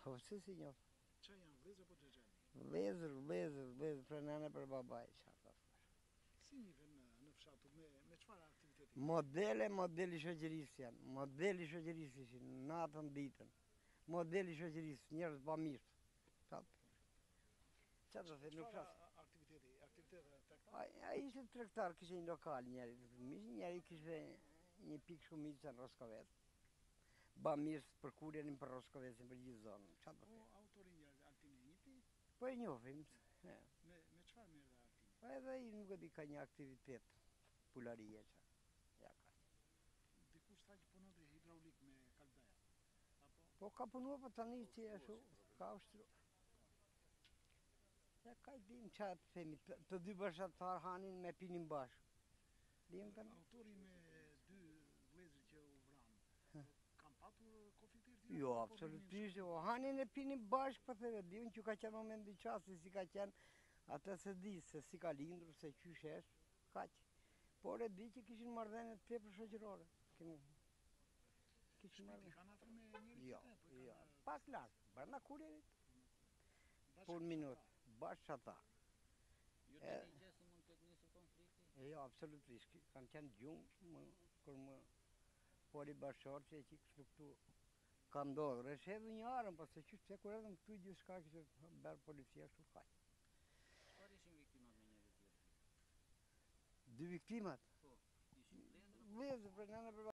Po pse si njoh? Qa janë vlezë apo xhexhali? Vlezër, për nana për babaj, çfarë ta thosh. Si njihen në fshatu me çfarë aktiviteti? Modeli shoqërisë janë, modeli shoqërisë ishin, natën, ditën. Modeli shoqërisë, njerëz bamirë. Çfarë do thënë, nuk Çfarë flas. aktivitete? Aktivitete tregtar? Ai ishte tregtar, kishte një lokal njeri kishte një pikë shumicë në Roskavet. Bamirës për kurjenin për Roskavesin, për gjithë zonën. Çfarë do Po thënë? autorin Altini e njihni? Po e njohim. Me çfarë merr Altini? Po edhe ai nuk e di, ka një aktivitet pularie që. Ja ka. Dikush tha që punonte hidraulik me kalbeja. Apo Po ka punuar, po tani që ashtu ka ushtru. Ja ka i dim çfarë të themi, të dy bashkëtar hanin me pinin bashkë. Dim tani. autori me dy vlezër që u vranë, kanë patur konflikte të Jo, absolutisht, jo, hanin e pinin bashkë, po theve, dim që ka qenë moment i qasti, si ka qenë, atë se di, se si ka lindur, se qysh është, kaq. Por e di që kishin marrëdhënie të tepër shoqërore. Kishin marrëdhënie. Kanë afër me njëri Jo, tjetrin, jo, pak lart, brenda kurjerit, bashkë për minutë, bashkë ata. Ju të një gjë se mund të ketë nisur konflikti? Jo, absolutisht, kanë qenë gjumë, kur më pori bashkërë që e që kështu këtu ka ndodhur. Është edhe një armë, pas se qështë se kur edhëm këtu gjithë shka kështë berë policia kështu kaq. Çfarë ishin viktimat me njëri tjetrin? Dy viktimat? Po, ishin vlezër? Vlezër, për nëna për